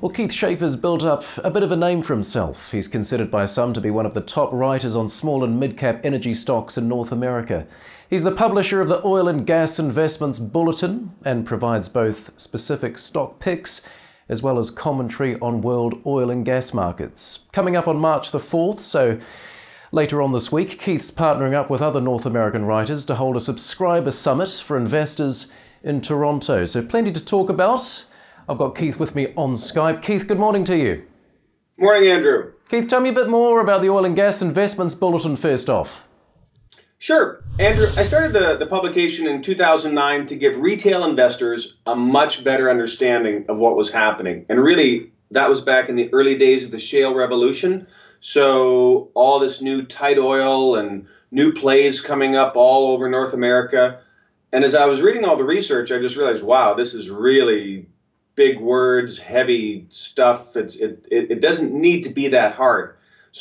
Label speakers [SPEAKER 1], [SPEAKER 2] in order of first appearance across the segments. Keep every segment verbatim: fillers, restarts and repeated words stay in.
[SPEAKER 1] Well, Keith Schaefer's built up a bit of a name for himself. He's considered by some to be one of the top writers on small and mid-cap energy stocks in North America. He's the publisher of the Oil and Gas Investments Bulletin and provides both specific stock picks as well as commentary on world oil and gas markets. Coming up on March the fourth, so later on this week, Keith's partnering up with other North American writers to hold a subscriber summit for investors in Toronto. So plenty to talk about. I've got Keith with me on Skype. Keith, good morning to you.
[SPEAKER 2] Morning, Andrew.
[SPEAKER 1] Keith, tell me a bit more about the Oil and Gas Investments Bulletin first off.
[SPEAKER 2] Sure. Andrew, I started the, the publication in two thousand nine to give retail investors a much better understanding of what was happening. And really, that was back in the early days of the shale revolution. So all this new tight oil and new plays coming up all over North America. And as I was reading all the research, I just realized, wow, this is really big words, heavy stuff. It's, it, it, it doesn't need to be that hard.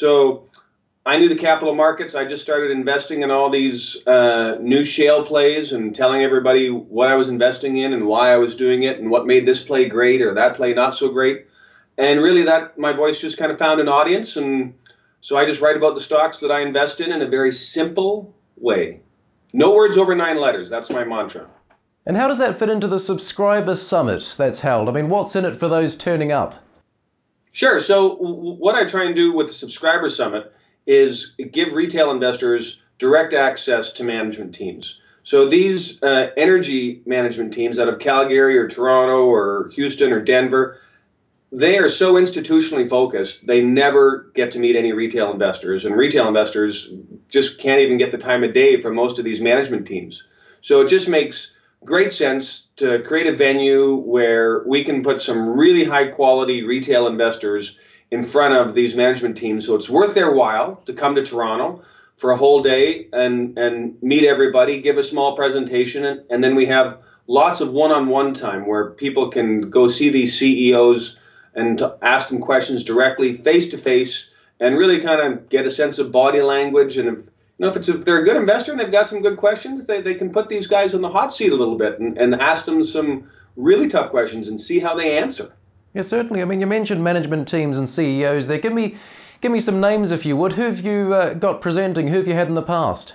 [SPEAKER 2] So I knew the capital markets. I just started investing in all these uh, new shale plays and telling everybody what I was investing in and why I was doing it and what made this play great or that play not so great. And really that my voice just kind of found an audience. And so I just write about the stocks that I invest in in a very simple way. No words over nine letters. That's my mantra.
[SPEAKER 1] And how does that fit into the subscriber summit that's held? I mean, what's in it for those turning up?
[SPEAKER 2] Sure. So w- what I try and do with the subscriber summit is give retail investors direct access to management teams. So these uh, energy management teams out of Calgary or Toronto or Houston or Denver, they are so institutionally focused, they never get to meet any retail investors. And retail investors just can't even get the time of day for most of these management teams. So it just makes great sense to create a venue where we can put some really high quality retail investors in front of these management teams. So it's worth their while to come to Toronto for a whole day and, and meet everybody, give a small presentation, and, and then we have lots of one-on-one time where people can go see these C E Os and to ask them questions directly, face-to-face, and really kind of get a sense of body language. And if, you know, if, it's, if they're a good investor and they've got some good questions, they, they can put these guys on the hot seat a little bit and, and ask them some really tough questions and see how they answer.
[SPEAKER 1] Yeah, certainly. I mean, you mentioned management teams and C E Os there. Give me, give me some names, if you would. Who have you uh, got presenting? Who have you had in the past?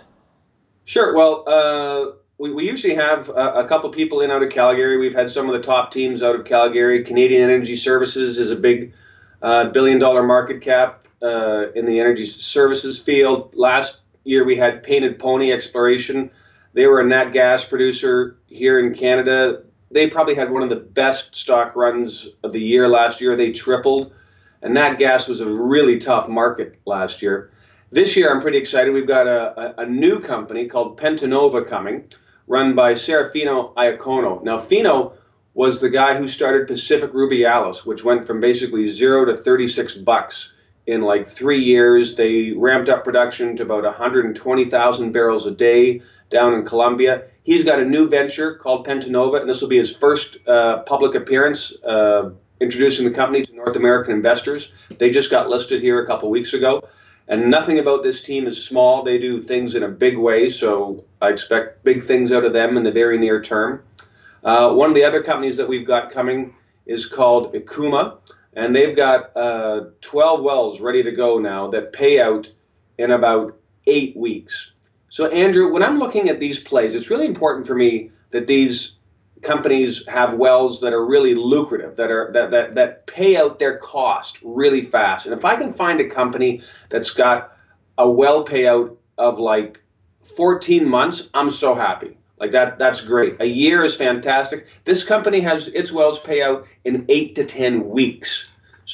[SPEAKER 2] Sure. Well, uh, we, we usually have a, a couple people in out of Calgary. We've had some of the top teams out of Calgary. Canadian Energy Services is a big uh, billion-dollar market cap uh, in the energy services field. Last year, we had Painted Pony Exploration. They were a nat gas producer here in Canada. They probably had one of the best stock runs of the year last year. They tripled. And nat gas was a really tough market last year. This year, I'm pretty excited. We've got a, a, a new company called Pentanova coming, run by Serafino Iacono. Now, Fino was the guy who started Pacific Rubiales, which went from basically zero to thirty-six bucks in like three years. They ramped up production to about one hundred twenty thousand barrels a day down in Colombia. He's got a new venture called Pentanova, and this will be his first uh, public appearance, uh, introducing the company to North American investors. They just got listed here a couple weeks ago, and nothing about this team is small. They do things in a big way, so I expect big things out of them in the very near term. Uh, one of the other companies that we've got coming is called Ikuma, and they've got uh, twelve wells ready to go now that pay out in about eight weeks. So, Andrew, when I'm looking at these plays, it's really important for me that these companies have wells that are really lucrative, that are that that that pay out their cost really fast. And if I can find a company that's got a well payout of like fourteen months, I'm so happy. Like that, that's great. A year is fantastic. This company has its wells pay out in eight to ten weeks.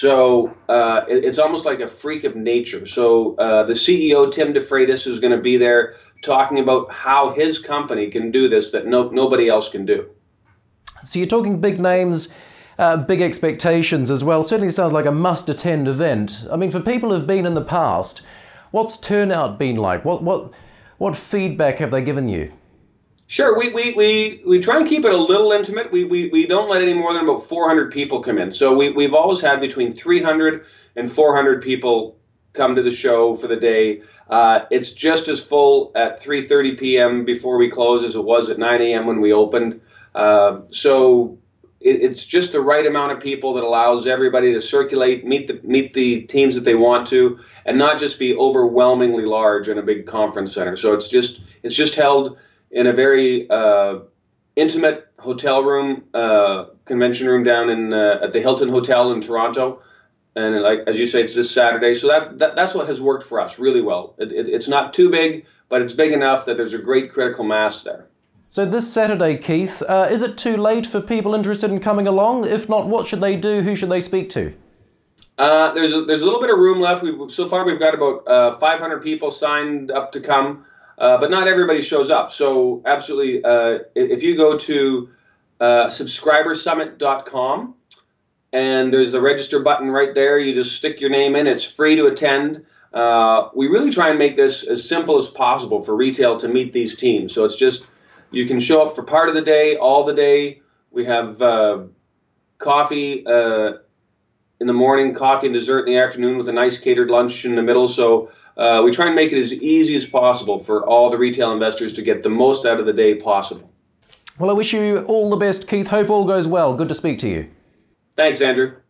[SPEAKER 2] So uh, it, it's almost like a freak of nature. So uh, the C E O, Tim DeFreitas, is going to be there talking about how his company can do this that no, nobody else can do.
[SPEAKER 1] So you're talking big names, uh, big expectations as well. Certainly sounds like a must-attend event. I mean, for people who've been in the past, what's turnout been like? What what what feedback have they given you?
[SPEAKER 2] Sure, we we we, we try and keep it a little intimate. We, we we don't let any more than about four hundred people come in. So we, we've always had between three hundred and four hundred people come to the show for the day. Uh, it's just as full at three thirty p m before we close as it was at nine a m when we opened. Uh, so it, it's just the right amount of people that allows everybody to circulate, meet the meet the teams that they want to, and not just be overwhelmingly large in a big conference center. So it's just it's just held in a very uh, intimate hotel room, uh, convention room down in uh, at the Hilton Hotel in Toronto. And like as you say, it's this Saturday. So that, that that's what has worked for us really well. It, it, it's not too big, but it's big enough that there's a great critical mass there.
[SPEAKER 1] So this Saturday, Keith, uh, is it too late for people interested in coming along? If not, what should they do? Who should they speak to? Uh,
[SPEAKER 2] there's a, there's a little bit of room left. We've, so far, we've got about uh, five hundred people signed up to come, uh, but not everybody shows up. So absolutely, uh, if you go to uh, subscriber summit dot com, and there's the register button right there. You just stick your name in. It's free to attend. Uh, we really try and make this as simple as possible for retail to meet these teams. So it's just, you can show up for part of the day, all the day. We have uh, coffee uh, in the morning, coffee and dessert in the afternoon with a nice catered lunch in the middle. So uh, we try and make it as easy as possible for all the retail investors to get the most out of the day possible.
[SPEAKER 1] Well, I wish you all the best, Keith. Hope all goes well. Good to speak to you.
[SPEAKER 2] Thanks, Andrew.